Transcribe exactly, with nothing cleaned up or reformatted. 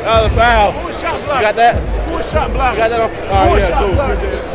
That was a foul. Who was shot block? You got that? Who was shot block? You got that on? Who Oh, was yeah, shot cool. block? Appreciate it.